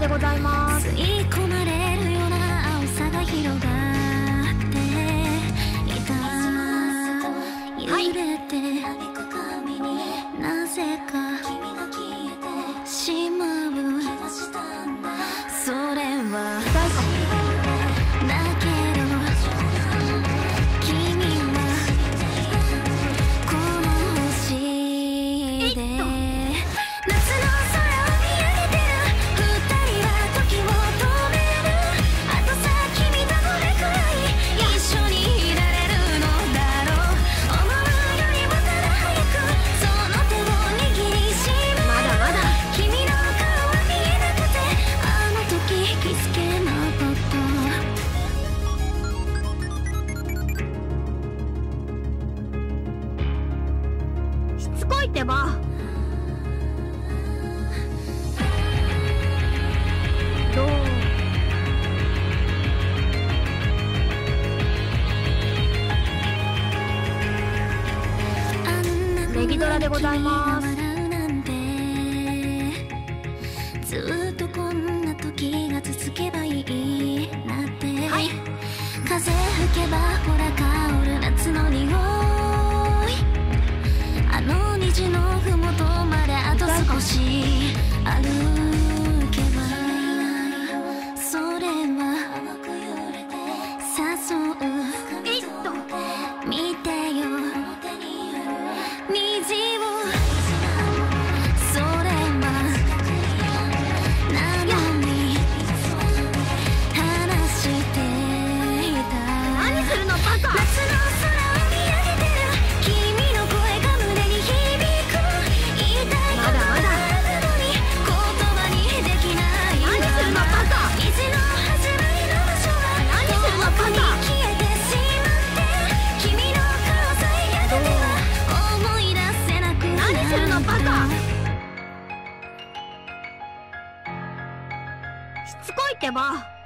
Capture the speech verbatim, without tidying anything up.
ございます。 吸い込まれるような青さが広がっていた。揺れてなぜかしまう。それはだけど君はこの星で夏の空を見上げてる。二人は時を止める。あとさ君とどれくらい一緒にいられるのだろう。思うよりもただ早くその手を握りしめる。まだまだ君の顔は見えなくてあの時気づけなかった。 しつこいってば。どうネギドラでございます。 ずっとこんな時が続けばいいなって、はい、風吹けばほら香る夏の匂い。あの虹のふもとまであと少し歩けば。それは誘う。えっと見てよ虹を。それはなのに話していた。 何するのバカ。 夏の空を見上げてる。君の声が胸に響く。言いたいことがあるのに言葉にできない。 何するのバカ。 虹の始まりの場所は何するのバカ。 遠くに消えてしまって、君の顔さえやがては思い出せなくなる。 何するのバカ。しつこいってば。